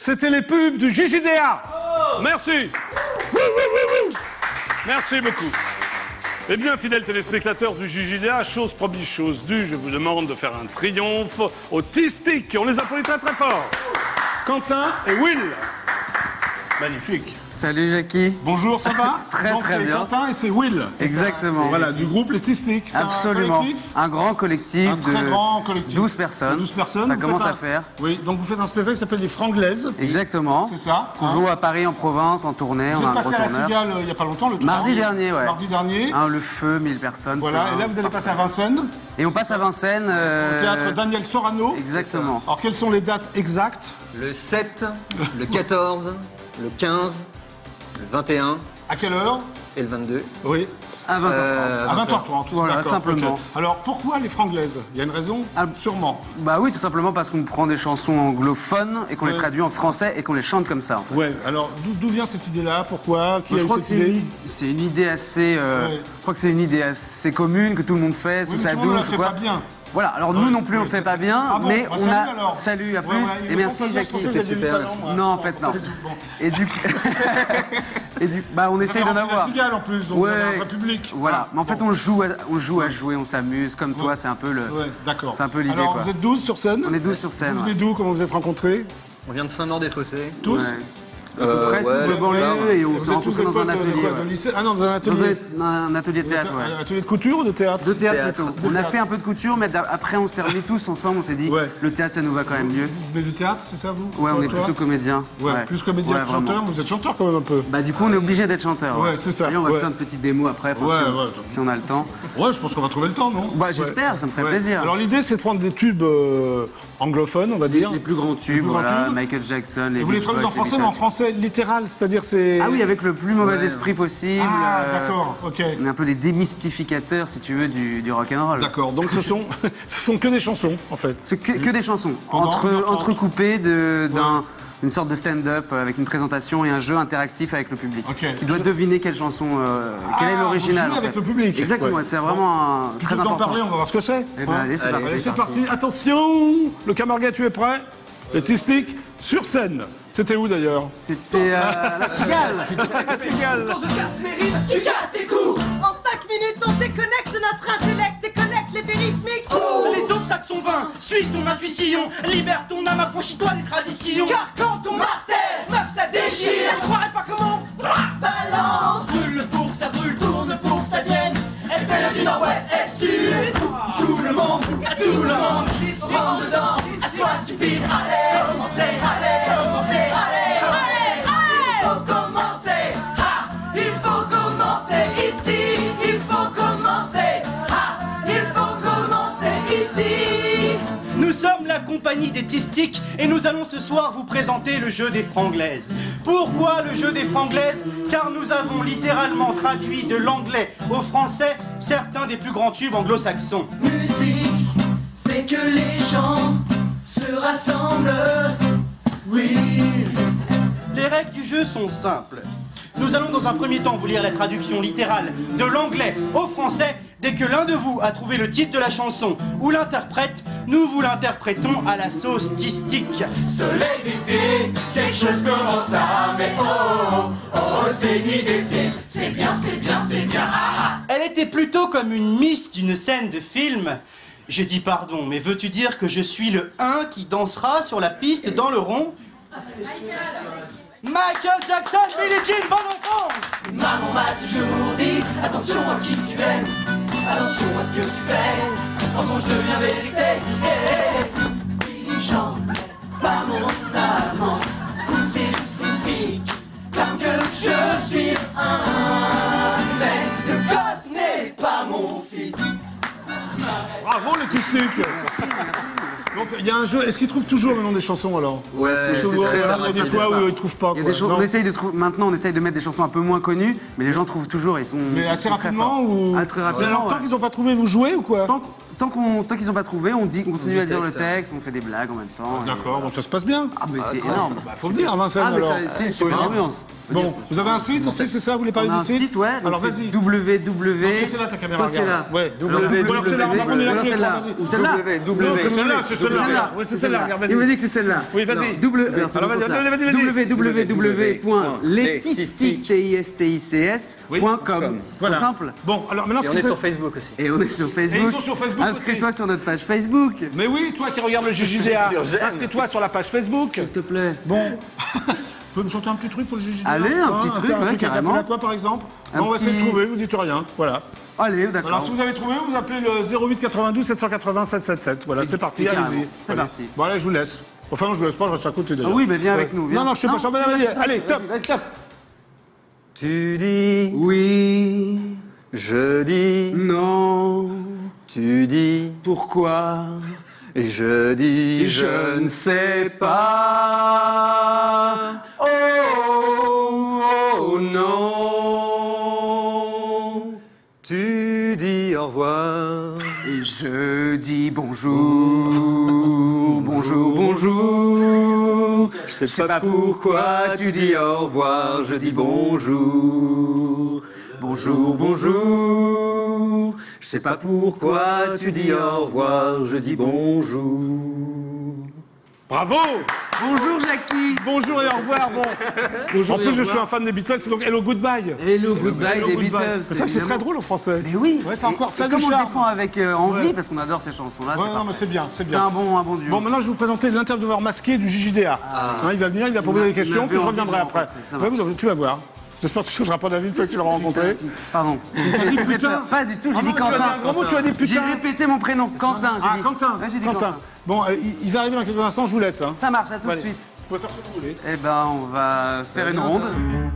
C'était les pubs du JJDA. Merci. Merci beaucoup. Eh bien, fidèles téléspectateurs du JJDA, chose promise, chose due, je vous demande de faire un triomphe au T-Stick. On les applaudit très très fort. Quentin et Will. Magnifique. Salut Jackie. Bonjour, ça va? Très donc, très bien. C'est Quentin et c'est Will. Exactement. Voilà, du groupe Les T-Stick. Absolument. Un grand collectif. Un très grand collectif. 12 personnes. 12 personnes. Ça commence à faire. Oui, donc vous faites un spectacle qui s'appelle Les Franglaises. Exactement. C'est ça. On joue à Paris, en Provence, en tournée. Vous on a êtes un passé gros à la tourneur. Cigale il n'y a pas longtemps, le 3 Mardi dernier, ouais. Mardi dernier. Le feu, 1000 personnes. Voilà, et là vous allez passer à Vincennes. Et on passe à Vincennes. Au théâtre Daniel Sorano. Exactement. Alors quelles sont les dates exactes? Le 7, le 14, le 15, le 21. À quelle heure? Et le 22. Oui. À 20h30. À 20h30. Voilà, d'accord, simplement. ok. Alors pourquoi les Franglaises? Il y a une raison? Sûrement. Bah oui, tout simplement parce qu'on prend des chansons anglophones et qu'on les traduit en français et qu'on les chante comme ça. En fait. Ouais, alors d'où vient cette idée-là? Pourquoi? Qui a Je eu crois cette que idée? c'est une idée assez. Je crois que c'est une idée assez commune que tout le monde fait sous sa tout le monde douche. ne la fait pas bien. Voilà, alors nous non plus on le fait pas bien, Ah bon, mais bah, on salut, a. alors. Salut, à plus, Ouais, et merci Jackie. C'était super. Non, en fait, non. Et du coup. Bah, on essaye d'en La avoir. Cigale en plus, donc vous avez un vrai public. Voilà, mais en fait on joue à jouer, on s'amuse, comme toi, c'est un peu le. Ouais, d'accord. C'est un peu l'idée, alors, quoi. vous êtes 12 sur scène? On est 12 sur scène. Vous venez d'où? Comment vous êtes rencontrés? On vient de Saint-Maur-des-Fossés. Tous? Ouais. À peu près, tous de banlieue, et on s'est rencontrés dans un atelier. De lycée? Ah non, dans un atelier. Dans un atelier de théâtre, ouais. Un atelier de couture ou de théâtre? De théâtre plutôt. On a fait un peu de couture, mais après on s'est remis tous ensemble, on s'est dit le théâtre ça nous va quand même mieux. Vous venez du théâtre, c'est ça vous? Ouais, on est plutôt comédien. Ouais, plus comédien que chanteur, vous êtes chanteur quand même un peu. Bah du coup on est obligé d'être chanteur. Ouais, c'est ça. Et on va faire une petite démo après, si on a le temps. Ouais, je pense qu'on va trouver le temps, non? Bah j'espère, ça me ferait plaisir. Alors l'idée c'est de prendre des tubes anglophones, on va dire. Les plus grands tubes, voilà, Michael Jackson, les vous les traduisez en français, mais en français littéral, c'est-à-dire c'est... Ah oui, avec le plus mauvais esprit possible. Ah, d'accord, ok. On est un peu des démystificateurs, si tu veux, du rock'n'roll. D'accord, donc ce sont que des chansons, en fait. C'est que des chansons, entrecoupées d'une sorte de stand-up avec une présentation et un jeu interactif avec le public. Qui doit deviner quelle chanson, quel est l'original. Vous jouez avec le public. Exactement, c'est vraiment très important. Plutôt d'en parler, on va voir ce que c'est. Allez, c'est parti. C'est parti. Attention, le Camarguais, tu es prêt? Les T-Stick sur scène. C'était où d'ailleurs? C'était la Cigale. La Cigale. Quand je casse mes rimes, tu casses tes coups. En 5 minutes, on déconnecte notre intellect, déconnecte les rythmiques. Les obstacles sont vains, suis ton intuition, libère ton âme, affranchis-toi des traditions. Car quand on martèle, meuf, ça déchire. Tu croirais pas comment Balance. Brûle pour que ça brûle, tourne pour que ça tienne. Elle fait le du nord-ouest est sud. Tout le monde qui se rentre dedans. Sois stupide, allez, commencez, allez, commencez, allez, allez. Il faut commencer, il faut commencer ici. Il faut commencer, il faut commencer ici. Nous sommes la compagnie des T-Stick et nous allons ce soir vous présenter le jeu des Franglaises. Pourquoi le jeu des Franglaises? Car nous avons littéralement traduit de l'anglais au français certains des plus grands tubes anglo-saxons. Musique fait que les gens se rassemblent, oui. Les règles du jeu sont simples. Nous allons dans un premier temps vous lire la traduction littérale de l'anglais au français. Dès que l'un de vous a trouvé le titre de la chanson ou l'interprète, nous vous l'interprétons à la sauce T-Stick. Soleil d'été, quelque chose commence à... Mais oh, oh, c'est nuit d'été. C'est bien, c'est bien, c'est bien, Elle était plutôt comme une miss d'une scène de film. J'ai dit pardon, mais veux-tu dire que je suis le 1 qui dansera sur la piste dans le rond? Michael Jackson, Billie Jean, bonne réponse! Maman m'a toujours dit, attention à qui tu aimes, attention à ce que tu fais, mensonge devient vérité. Billie Jean, pas mon amante, c'est juste une fille, comme que je suis un, mais le gosse n'est pas mon fils. Bravo les T-Stick. Donc il y a un jeu, est-ce qu'ils trouvent toujours le nom des chansons alors? Ouais, c'est très rare. Il y a des fois où ils trouvent pas. Il y a des choses, maintenant on essaye de mettre des chansons un peu moins connues, mais les gens trouvent toujours, ils sont. Mais assez très rapidement forts. ou Très rapidement. Tant qu'ils n'ont pas trouvé, vous jouez ou quoi? tant qu'ils n'ont pas trouvé, on continue à dire le texte, on fait des blagues en même temps. D'accord, donc ça se passe bien. Ah, mais c'est énorme. Bah, faut venir, Vincennes, Ah, mais alors. c'est super ambiance. Bon, vous avez un site aussi, c'est ça? Vous voulez parler On a du un site? site, ouais. Alors donc vas-y. c'est www. C'est là ta caméra. Toi, c'est regarde. là. Ouais, Alors, celle-là, on va prendre la clé. celle-là. Ou celle-là. Non, c'est celle-là, c'est celle-là. Oui, c'est celle-là, regarde, vas-y. Il me dit que c'est celle-là. Oui, vas-y. Alors, www.letistics.com. Voilà. Simple. Bon, alors maintenant, Et on est sur Facebook aussi. Et on est sur Facebook. Et ils sont sur Facebook Inscris-toi sur notre page Facebook. Mais oui, toi qui regardes le JJDA, inscris-toi sur la page Facebook. S'il te plaît. Bon. Tu peux me chanter un petit truc pour le JJDA? Allez, un petit truc, ouais, carrément. À quoi, par exemple? Un On va essayer de petit- trouver, vous dites rien. Voilà. Allez, d'accord. Alors, si vous avez trouvé, vous appelez le 08 92 780 777. Voilà, c'est parti, carrément, allez-y. c'est Allez. parti. Bon, allez, je vous laisse. Enfin, non, je vous laisse pas, je reste à côté d'ailleurs. Ah oui, mais viens avec nous. Viens. Non, non, je sais pas, allez, top. Vas-y, top. Tu dis, Oui. je dis, Non. tu dis, Pourquoi? et je dis, Je ne sais pas. Oh, oh non. Tu dis au revoir. Et je dis bonjour. Bonjour, bonjour. Je sais pas pourquoi tu dis au revoir, je dis bonjour. Bonjour, bonjour. Je sais pas pourquoi tu dis au revoir, je dis bonjour. Bravo. Bonjour, Jackie. Bonjour et au revoir. Bon. En plus, je suis un fan des Beatles, c'est donc Hello Goodbye. Hello, goodbye Hello, des goodbye. Beatles. C'est vrai que c'est très drôle en français. Mais oui. Ouais, c'est encore ça comme du on le charme. défend avec envie, Ouais. parce qu'on adore ces chansons-là. Ouais, c'est non, parfait. mais c'est bien, c'est C'est bien. un bon duo. Bon, maintenant, je vais vous présenter l'intervieweur masqué du JJDA. Hein, il va venir, il va poser des questions, m'a puis je vu reviendrai envie de après. rencontrer, ça va. Ouais, tu vas voir. J'espère que je réponds à vie une fois que tu l'auras rencontré. Pardon. dit putain. Pas du tout, j'ai Ah dit non, tu as dit Quentin. un gros mot, tu as dit J'ai putain. répété mon prénom, Quentin. j'ai Ah, dit. Quentin. Ouais, j'ai dit Quentin. Quentin. Bon, il va arriver dans quelques instants, je vous laisse. Hein. Ça marche, à tout de Allez. suite. Vous pouvez faire ce que vous voulez. Eh ben, on va faire une ronde.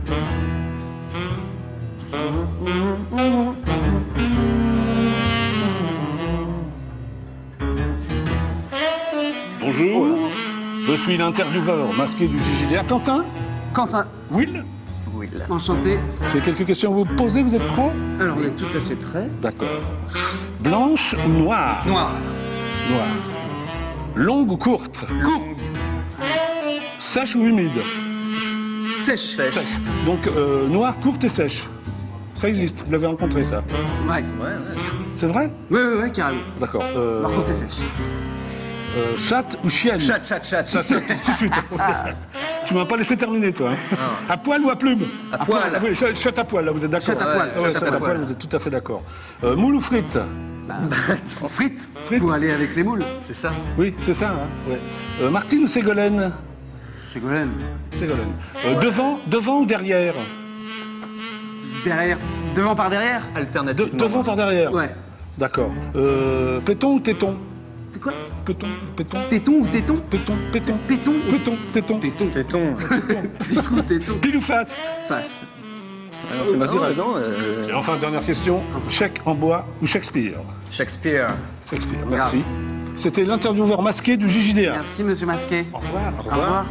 Bonjour, je suis l'intervieweur masqué du JJDA. Quentin? Quentin, Will? enchanté. J'ai quelques questions à vous poser, vous êtes prêts? Alors, on est tout à fait prêts. D'accord. Blanche ou noire? Noir. Noire. Longue ou courte? Court. Sèche ou humide? Sèche. Sèche. Donc, noire, courte et sèche. Ça existe, vous l'avez rencontré, ça. Ouais. C'est vrai? Ouais, carrément. D'accord. Alors, courte et sèche. Chatte ou chienne? Chat. Chatte, tout de suite. Tu m'as pas laissé terminer, toi. Hein. À poil ou à plume? À poil. Ah oui, chatte à poil, là, vous êtes d'accord? Chatte à poil, Ouais, chatte à chatte à poil. poil, vous êtes tout à fait d'accord. Moule ou frites? Frites. Frites. Pour aller avec les moules. C'est ça. Oui, c'est ça. Hein, ouais. Martine ou Ségolène? Ségolène. Ségolène. Devant ou derrière? Derrière. Devant par derrière. Alternativement. Devant par derrière? Ouais. D'accord. Péton ou téton? C'est quoi? Péton. Téton ou téton? Péton. Péton. Téton. Téton. Pile ou face? Face. Tu m'as dit non, Et enfin, dernière question. Chèque en bois ou Shakespeare? Shakespeare. Shakespeare, merci. C'était l'intervieweur masqué du JJDA. Merci, monsieur Masquet. Au revoir. Au revoir.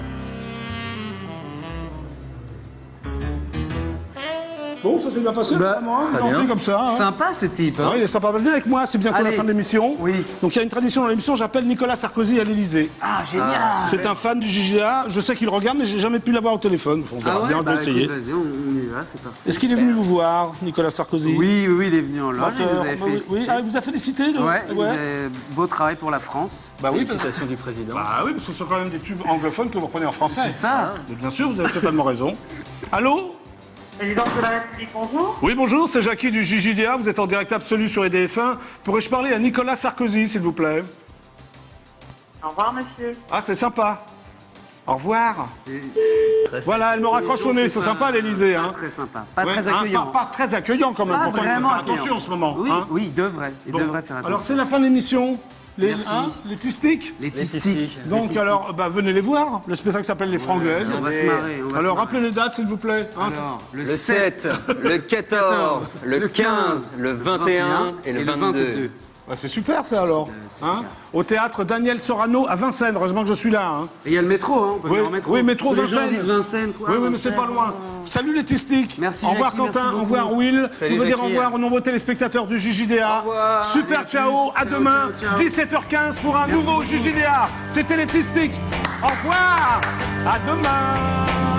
Bon, ça s'est bien passé, vraiment, hein, très on bien. fait comme ça. Hein. Sympa ce type. Hein. Ouais, il est sympa. Venez avec moi, c'est bientôt la Allez. fin de l'émission. Oui. Donc il y a une tradition dans l'émission, j'appelle Nicolas Sarkozy à l'Élysée. Ah, génial. C'est un fan du JJDA, je sais qu'il regarde, mais j'ai jamais pu l'avoir au téléphone. On verra Ah ouais, bien, on va bah, essayer. écoute, vas-y, on y va, c'est parti. Est-ce qu'il est venu vous voir, Nicolas Sarkozy? Oui, il est venu en loge, il nous avait félicité. Oui, il vous a félicité, donc Ouais, il nous avait beau travail pour la France. Bah oui, Félicitations du président. oui, parce que ce sont quand même des tubes anglophones que vous reprenez en français. C'est ça. Mais bien sûr, vous avez totalement raison. Allô? Président de la République, bonjour. Oui, bonjour, c'est Jackie du JJDA, vous êtes en direct absolu sur EDF1. Pourrais-je parler à Nicolas Sarkozy, s'il vous plaît? Au revoir, monsieur. Ah, c'est sympa. Au revoir. Très Voilà, elle me raccroche au nez, c'est sympa à l'Élysée. Pas Hein. très sympa. Pas Ouais, très hein, accueillant. pas très accueillant quand même. Pas Pourtant, il faut vraiment faire accueillant. attention en ce moment. Oui, hein. il devrait. Il Bon. devrait faire attention. Alors, c'est la fin de l'émission. Les, Merci. les tistiques. Les tistiques. tistiques. Donc, alors, venez les voir. Le spectacle s'appelle Les Franglaises. On va se marrer. Alors, rappelez les dates, s'il vous plaît. Hein. Alors, Le 7, le 14, le 15, le 21 et le 22. Bah, c'est super ça alors. Hein, au théâtre Daniel Sorano à Vincennes. Heureusement que je suis là. Hein. Et il y a le métro, hein, on peut venir en métro. Oui, métro Les gens Vincennes. disent Vincennes, quoi. Oui, mais c'est pas loin. Salut les Tistiques. Merci. Au revoir Jackie, Quentin, merci au revoir Will. Salut, On veut dire Jackie. au revoir aux nombreux téléspectateurs du JJDA. Au revoir. Super, Allez, à ciao, plus. à demain, Ciao, ciao. 17h15 pour un Merci nouveau beaucoup. JJDA. C'était les Tistiques. Au revoir. À demain.